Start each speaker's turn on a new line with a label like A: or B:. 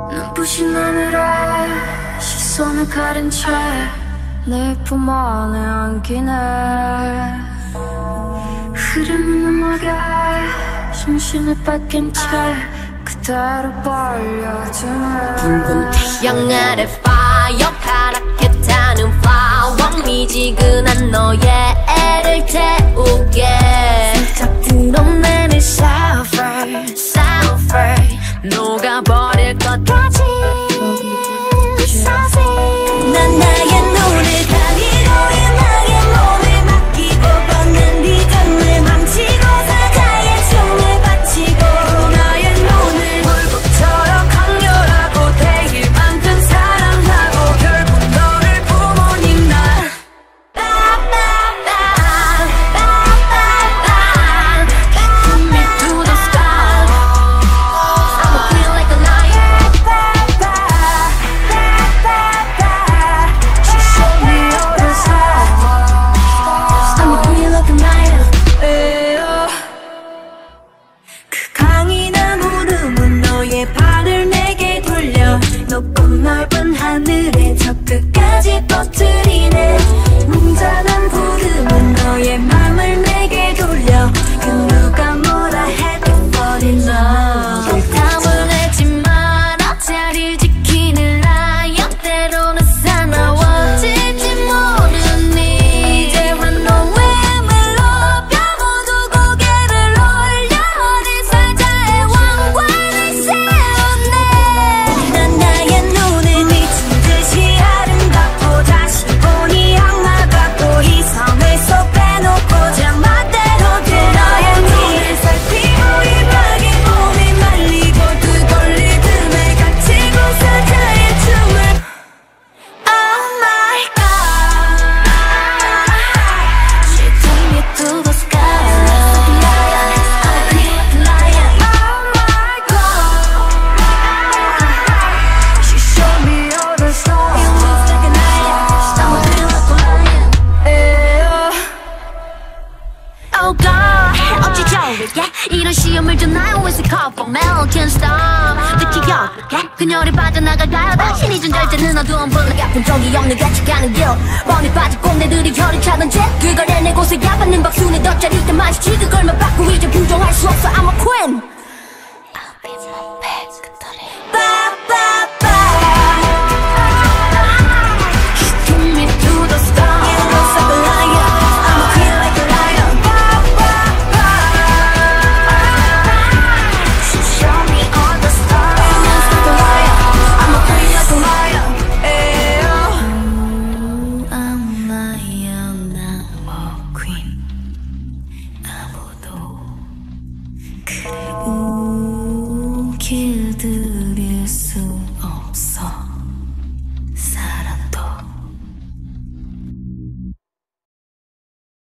A: 눈부신 하늘에 시선을 가린 채 내 품 안에 안기네. 흐르는 음악에 정신을 뺏긴 채 그대로 벌려주네.
B: 붉은 태양 아래 fire 파랗게 타는 flower 미지근한 너의 애를 태우게
A: 살짝 드러내는 sulfur
B: 녹아버릴 것 같이
A: 난 나의 눈을 가리고 음악에 몸을 맡기고 걷는 리듬을 망치고 사자의 춤을 바치고 나의 눈을 물붓처럼 강렬하고 되길 만든 사랑하고 결국 너를 부모님 날 Kick me to the sky I'ma feel like a lion She showed me all the signs I'ma feel like a lion 그 강인한 울음은 너의 발을 내게 돌려 높고 넓은 하늘에 저 끝까지 퍼뜨리네. 웅장한 부름은 너의 맘을 내게 돌려 그 누가 뭐라 해도 버린 너
B: 땀을 내지 마라 자리를 지키는 라이언 때로는 사나워질지 모르니 이제와 너의 멜로디 모두 고개를 올려 어린 살자의 왕관을 세우네.
A: 난 나의 눈을 미친 듯이 아름답고 다시 보니 악마 같고 이성을 쏙 빼놓고 제 멋대로 돼. 너의 눈을 살피고 이마에 몸이 말리고 뜨거운 리듬에 갇히고 사자의 춤을 Oh my God She took me to the sky I'm a lion Oh my God She showed me all the stars You look like a lion I'm a lion
B: Oh God 어찌 저리게 이런 시험을 줬나요 It's a call for mail Can't stop 듣기 어렵게 그녀를 빠져나갈까요 당신이 준 절제는 어두운 블랙 아픈 적이 없는 같이 가는 길 뻔히 빠질 꼰대들이 혀를 차던 채 그걸 해내고서 야받는 박수는 덧자리 때 마주치 그걸만 받고 이제 부정할 수 없어 I'm a queen I'll be my best
A: She took me to the stars You look like a lion I'm a queen like a lion She showed me all the stars You look like a lion I'm a queen like a lion I'm lion I'm a queen 아무도 그래 웃길 듯